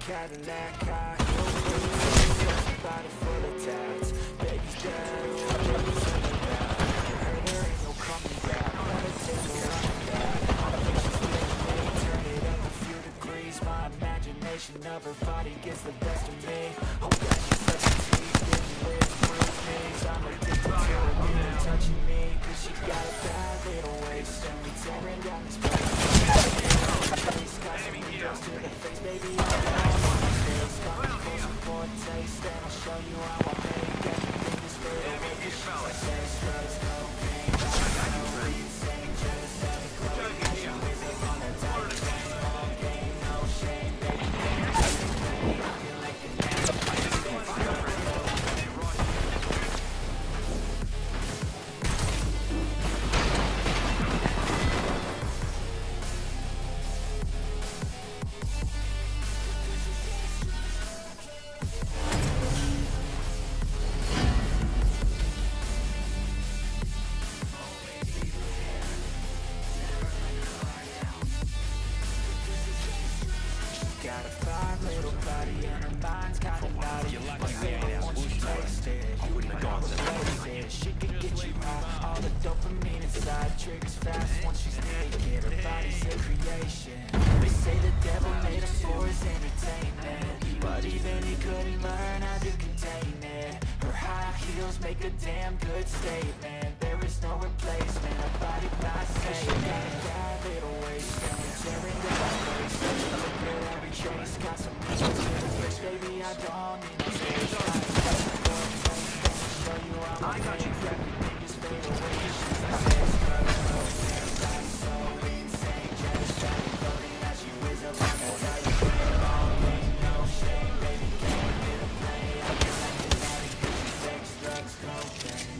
Cadillac high body full of tats. Baby's bad, baby's in the back. There ain't no coming back. Wanna take a run back. I think she's feeling me. Turn it up a few degrees. My imagination of her body gets the best of me. Oh yeah, she's such a tease. Getting lit, bruise knees. I'm addicted to her, really touching me. Cause she got a bad little waist. And we tearing down this place. Got some windows to the face, baby. For a taste, and I'll show you how I make everything is for the way you show it. Sex, drugs, cocaine, no insane, just have it close. She was up on the top, all game, no shame, baby. I feel like an got a fine little body and her mind's kinda naughty. My favorite once you taste it, you wouldn't have gone to she can get you high, all the dopamine inside triggers fast once she's naked. Her body's a creation. They say the devil made us for his entertainment, but even he couldn't learn how to contain it. Her high heels make a damn good statement. There is no replacement, her body not safe. She got a bad little waist and we're tearing down the place. Every chase got some reasons to the fix, baby. I don't need no space. Show you how I got you. Everything is fade away. She's like sex, drugs, cocaine, that's so insane. Just trying to go in as she whiz up on the side. All game, no shame, baby. Can't get a play. I feel like an addict 'cause she's sex, drugs, cocaine.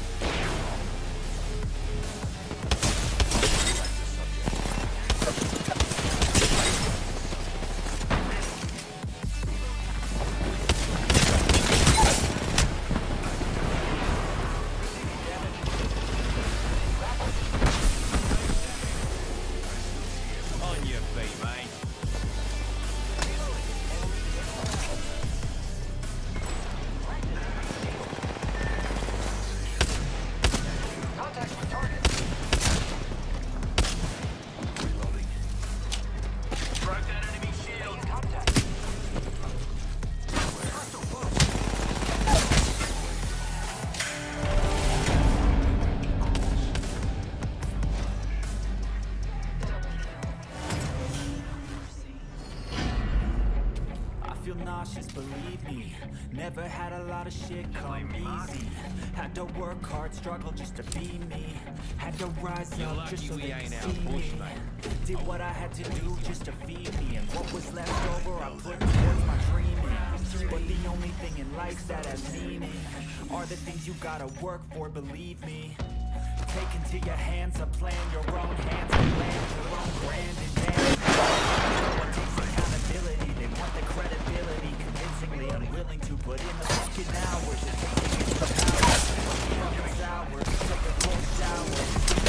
Feel nauseous, believe me. Never had a lot of shit come easy. Had to work hard, struggle just to be me. Had to rise up just so they could see me. Did what I had to do just to feed me, and what was left over I put towards my dreaming. But the only thing in life that has meaning are the things you gotta work for, believe me. Take into your hands a plan, your own hands to land your own grand advantage. No one takes accountability, they want the credibility, convincingly unwilling to put in the fucking hours. It takes to get the power, fucking sour, take a cold shower,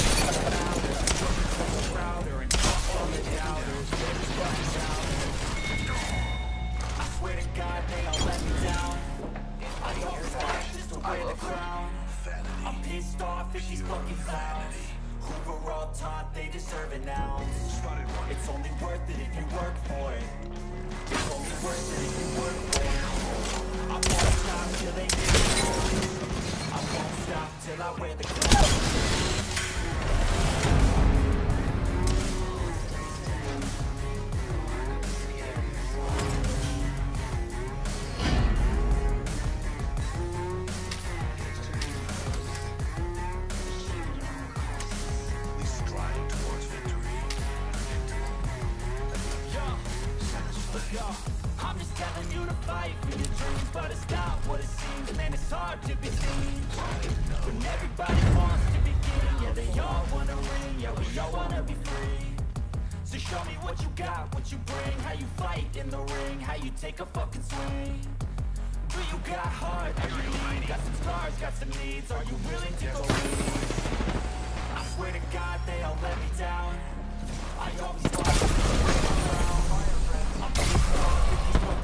prouder and fuck all the doubters, they're just fucking doubters. I swear to God they all let me down. I always fight just to wear the crown. I'm pissed off at these fucking clowns who were all taught they deserve an ounce. It's only worth it if you work for it. It's only worth it if you work for it. I won't stop till they get it. I won't stop till I wear the crown. I'm just telling you to fight for your dreams, but it's not what it seems. Man, it's hard to be seen when everybody wants to be king. Yeah, they all wanna ring, yeah, we all wanna be free. So show me what you got, what you bring, how you fight in the ring, how you take a fucking swing. Do you got heart, are you lean? Got some scars, got some needs, are you willing to go lead? I swear to God they all let me down. I always thought I was around. I'm pissed off with these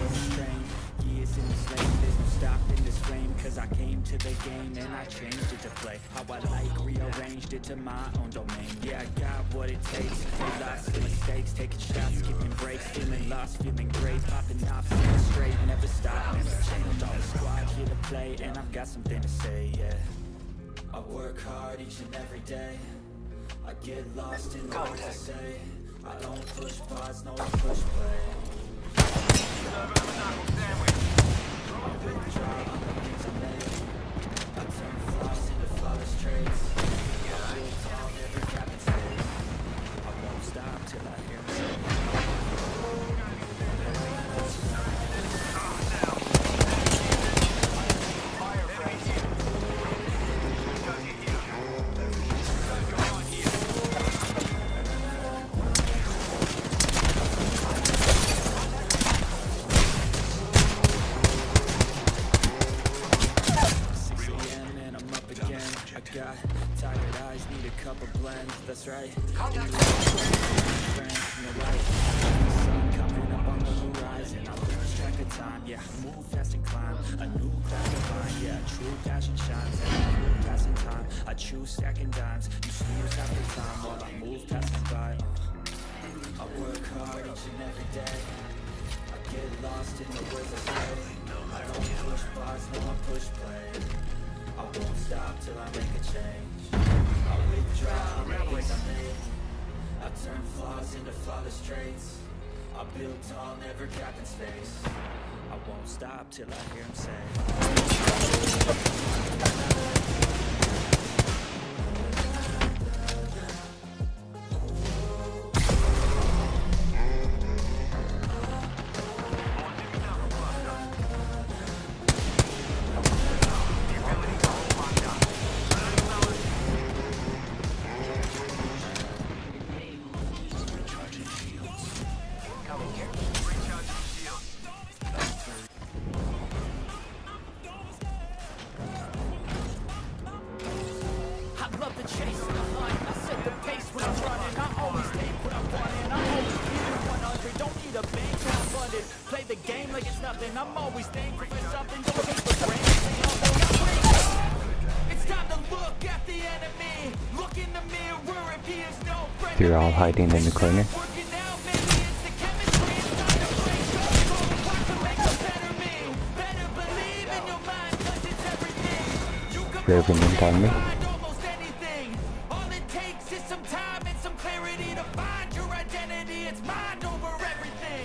restrained. Years in this lane, there's no stopping this flame. Cause I came to the game and I changed it to play how I like, rearranged it to my own domain. Yeah, I got what it takes, made lots of mistakes, taking shots, skipping breaks, feeling lost, feeling great, popping off, feeling straight, never stop, never change. All the squad here to play and I've got something to say, yeah. I work hard each and every day, I get lost in what to say. I don't push pause, no I push play. I turn flaws into flawless traits. I build tall, never cap in space. I won't stop till I hear him say. Got tired eyes, need a cup of blend. That's right. Contact. Sun coming up on the horizon. I lose track of time. Yeah, move fast and climb. A new crack of mine. Yeah, true passion shines. And I move passing time. I choose stacking dimes. You snooze half the time while I move passing by. I work hard each and every day. I get lost in the words I say. I don't push bars, no I push play. I won't stop till I make a change. I withdraw the things I made. I turn flaws into flawless traits. I build tall, never cap in space. I won't stop till I hear him say. Play the game like it's nothing. I'm always thankful for something. Don't take for granted. It's time to look at the enemy. Look in the mirror if he is no friend. They're all hiding in the corner. Revenant on me. All it takes is some time and some clarity to find your identity. It's mind over everything.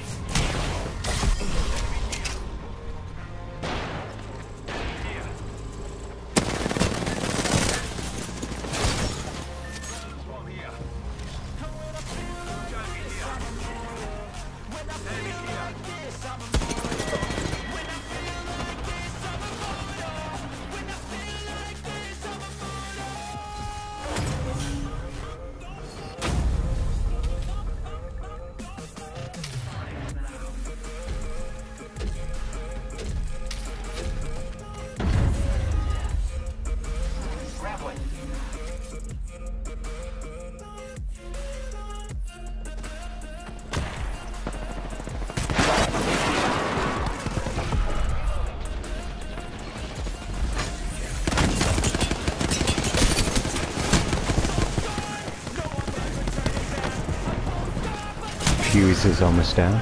Fuse is almost down.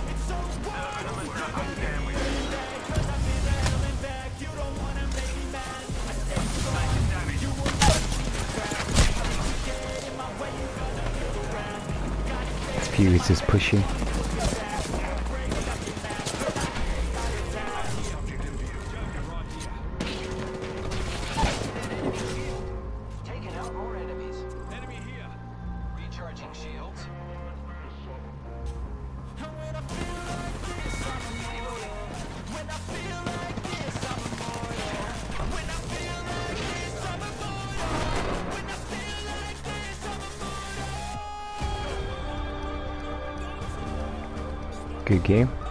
Fuse is pushing. Taking out more enemies. Enemy here. Recharging shields. Good game.